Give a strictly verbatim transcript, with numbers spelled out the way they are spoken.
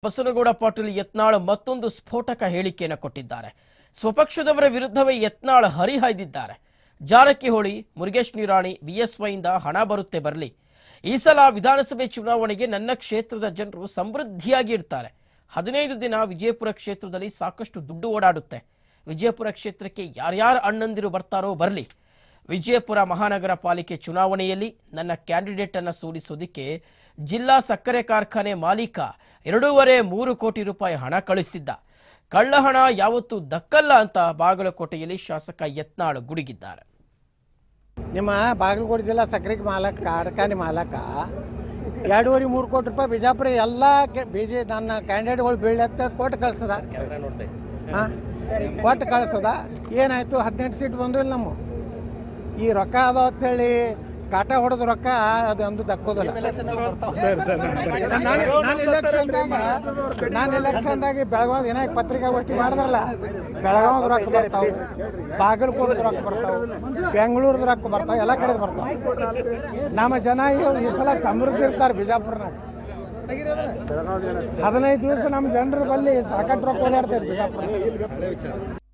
ಬಸನಗೌಡ ಪಾಟೀಲ್ ಯತ್ನಾಳ್ ಮತ್ತೊಂದು ಸ್ಫೋಟಕ ಹೇಳಿಕೆಯನ್ನು ಕೊಟ್ಟಿದ್ದಾರೆ. ಸ್ವಪಕ್ಷದವರ ವಿರುದ್ಧವೇ ಯತ್ನಾಳ್ ಹರಿಹಾಯ್ದಿದ್ದಾರೆ. ಜಾರಕಿಹೊಳಿ, ಮುರುಗೇಶ್ ನಿರಾಣಿ, ಬಿಎಸ್ವೈಯಿಂದ ಹಣ ಬರುತ್ತೆ ಬರಲಿ, ಈ ಸಲ ವಿಧಾನಸಭೆ ಚುನಾವಣೆಗೆ ನನ್ನ ಕ್ಷೇತ್ರದ ಜನರು ಸಮೃದ್ಧಿಯಾಗಿ ಇರ್ತಾರೆ. ಹದಿನೈದು ದಿನ ವಿಜಯಪುರ ಕ್ಷೇತ್ರದಲ್ಲಿ ಸಾಕಷ್ಟು ದುಡ್ಡು ಓಡಾಡುತ್ತೆ. ವಿಜಯಪುರ ಕ್ಷೇತ್ರಕ್ಕೆ ಯಾರ್ಯಾರು ಅಣ್ಣಂದಿರು ಬರ್ತಾರೋ ಬರಲಿ. ವಿಜಯಪುರ ಮಹಾನಗರ ಪಾಲಿಕೆ ಚುನಾವಣೆಯಲ್ಲಿ ನನ್ನ ಕ್ಯಾಂಡಿಡೇಟ್ ಅನ್ನು ಸೋಲಿಸೋದಕ್ಕೆ ಜಿಲ್ಲಾ ಸಕ್ಕರೆ ಕಾರ್ಖಾನೆ ಮಾಲೀಕ ಎರಡೂವರೆ ಮೂರು ಕೋಟಿ ರೂಪಾಯಿ ಹಣ ಕಳಿಸಿದ್ದ. ಕಳ್ಳ ಹಣ ಯಾವತ್ತೂ ದಕ್ಕಲ್ಲ ಅಂತ ಬಾಗಲಕೋಟೆಯಲ್ಲಿ ಶಾಸಕ ಯತ್ನಾಳ್ ಗುಡುಗಿದ್ದಾರೆ. ನಿಮ್ಮ ಬಾಗಲಕೋಟೆ ಜಿಲ್ಲಾ ಸಕ್ಕರೆ ಮಾಲಕ ಕಾರ್ಖಾನೆ ಮಾಲಕ ಎರಡೂವರೆ ಮೂರು ಕೋಟಿ ರೂಪಾಯಿ ಬಿಜಾಪುರ ಎಲ್ಲ ಬಿಜೆ ನನ್ನ ಕ್ಯಾಂಡಿಡೇಟ್ಗಳು ಬೀಳತ್ತ ಕೊಟ್ಟು ಕಳ್ಸದ. ಹಾಂ, ಕೊಟ್ಟು ಕಳ್ಸದ. ಏನಾಯ್ತು? ಹದಿನೆಂಟು ಸೀಟ್ ಬಂದು ಇಲ್ಲ ನಮ್ಮ ಈ ರೊಕ್ಕ ಅದ ಅಂತೇಳಿ ಕಾಟ ಹೊಡೆದ ರೊಕ್ಕ ಅದೊಂದು ದಕ್ಕೋದಿಲ್ಲ. ನಾನು ಇಲೆಕ್ಷನ್ದಾಗ ನಾನು ಇಲೆಕ್ಷನ್ದಾಗಿ ಬೆಳಗಾವ್ ಏನಾಗಿ ಪತ್ರಿಕಾಗೋಷ್ಠಿ ಮಾಡಿದ್ರಲ್ಲ, ಬೆಳಗಾವ್ದು ರೊಕ್ಕ ಬರ್ತಾವೆ, ಬಾಗಲಕೋಟೆ ರೊಕ್ಕ ಬರ್ತಾವೆ, ಬೆಂಗಳೂರ್ದು ರೊಕ್ಕ ಬರ್ತಾವೆ, ಎಲ್ಲ ಕಡೆ ಬರ್ತಾವೆ. ನಮ್ಮ ಜನ ಈ ಸಲ ಸಮೃದ್ಧಿ ಇರ್ತಾರೆ ಬಿಜಾಪುರನಾಗ. ಹದಿನೈದು ದಿವಸ ನಮ್ಮ ಜನರ ಬಳಿ ಸಾಕಷ್ಟು ರೊಕ್ಕ ಓಡಾಡ್ತಾರೆ ಬಿಜಾಪುರ.